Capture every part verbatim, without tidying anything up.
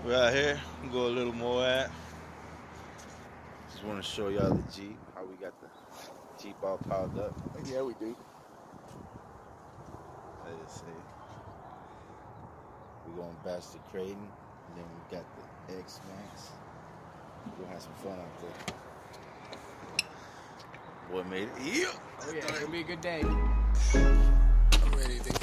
We're out here, we go a little Moab. Just want to show y'all the Jeep, how we got the Jeep all piled up. Yeah, we do. Let us see. We're going back to Creighton, and then we got the X-Max. We're gonna have some fun out there. Boy made it. Yeah. Oh yeah, it's gonna be a good day. I'm ready to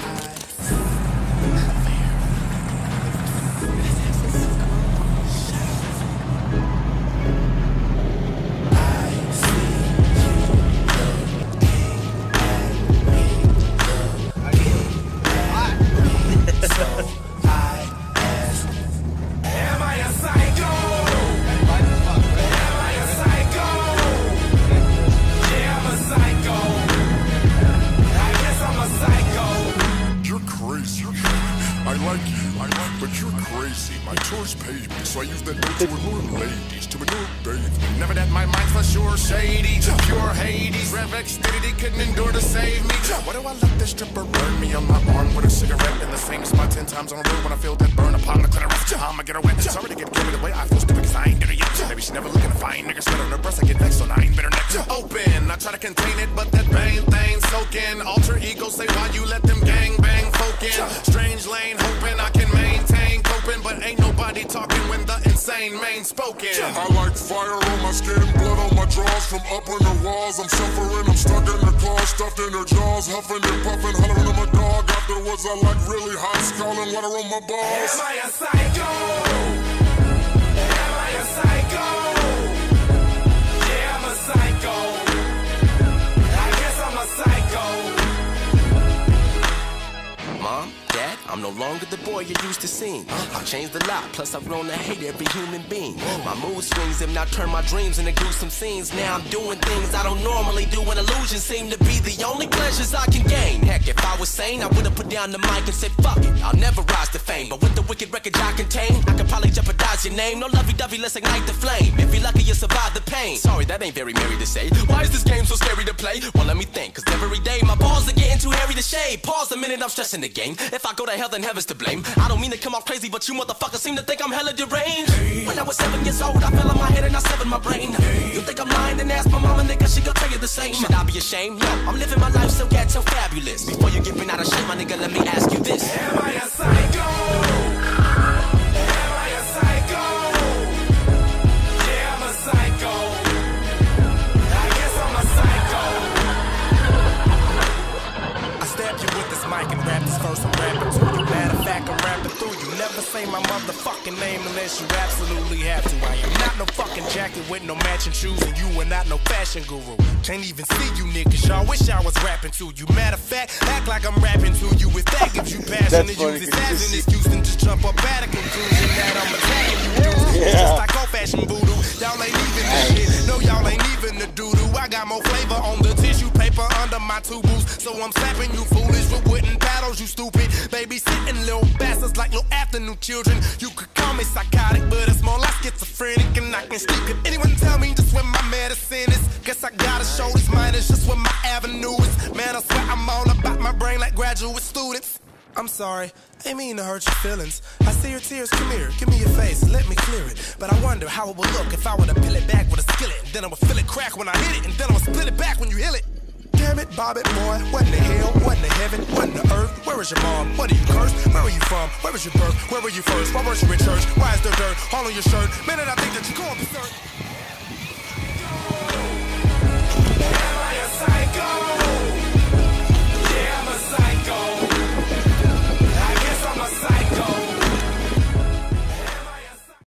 I like you, I like, but you're crazy. My choice paid me, so I use that note to allure ladies, to manure bathe me. Never that my mind's for sure shady, pure Hades. Rev Xfinity couldn't endure to save me. Why do I let this stripper burn me on my arm with a cigarette in the same spot ten times on a road when I feel that burn upon the clitoris? I'ma get her wet. Sorry to get carried away, I feel stupid cause I ain't did it yet. Maybe she never looking to find niggas sweat on her breast, I get vexed, so I ain't better neck. Open, I try to contain it, but that bang thing soaking. Alter ego say why you let them gang bang folk in. Strange lane, hoping I can maintain coping, but ain't nobody talking when the insane main spoken. I like fire on my skin, blood on my drawers from up on the walls. I'm suffering, I'm stuck in the claws, stuffed in her jaws, huffing and puffing, hollering at my dog. Afterwards, I like really hot, scalding water on my balls. Am I a psycho? Am I a psycho? Yeah, I'm a psycho. I guess I'm a psycho. Mom, Dad, I'm no longer the boy you used to seeing. I've changed a lot, plus I've grown to hate every human being. My mood swings have now turned my dreams into gruesome scenes. Now I'm doing things I don't normally do, and illusions seem to be the only pleasures I can gain. Heck, if I was sane, I would've put down the mic and said, fuck it, I'll never rise to fame. But with the wicked records I contain, I could probably jeopardize your name. No lovey-dovey, let's ignite the flame. If you're lucky, you survive the pain. Sorry, that ain't very merry to say. Why is this game so scary to play? Well, let me think, cause every day my balls are getting too hairy to shave. Pause a minute, I'm stressing the game. If I go to hell, then heaven's to blame. I don't mean to come off crazy, but you motherfuckers seem to think I'm hella deranged. Hey. When I was seven years old, I fell on my head and I severed my brain. Hey. You think I'm lying? Then ask my mama, nigga, she gon' tell you the same. Should I be ashamed? No, I'm living my life so ghetto fabulous. Before you get me out of shame, my nigga, let me ask you this. Am I a psycho? Am I a psycho? Yeah, I'm a psycho. I guess I'm a psycho. I stab you with this mic and rap this verse I'm rapping to you. Matter of fact, I'm rapping through you. Never say my motherfucking name unless you absolutely have to. I am not no fucking jacket with no matching shoes, and you are not no fashion guru. Can't even see you niggas, y'all wish I was rapping to you. Matter of fact, act like I'm rapping to you. If that gives you passion to use this as an excuse, then just jump up at a conclusion that I'm attacking you dudes. Yeah. It's just like old fashioned voodoo. Y'all ain't even the shit. No, y'all ain't even the doo-doo. I got more flavor on the tissue paper under my tubes, so I'm slapping you foolish with wooden paddles, you stupid. Babysitting little bastards like little afternoon children. You could call me psychotic, but it's more like schizophrenic, and I can sleep. Could anyone tell me just where my medicine is? Guess I gotta show this mine is just where my avenue is. Man, I swear I'm all about my brain like graduate students. I'm sorry, I ain't mean to hurt your feelings. I see your tears, come here, give me your face, let me clear it. But I wonder how it would look if I were to peel it back with a skillet. And then I would feel it crack when I hit it, and then I would split it back when you heal it. Damn it, bob it, boy, what in the hell, what in the heaven, what in the earth? Where is your mom? What are you cursed? Where are you from? Where was your birth? Where were you first? Why weren't you in church? Why is there dirt all on your shirt? Man, I think that you're going berserk.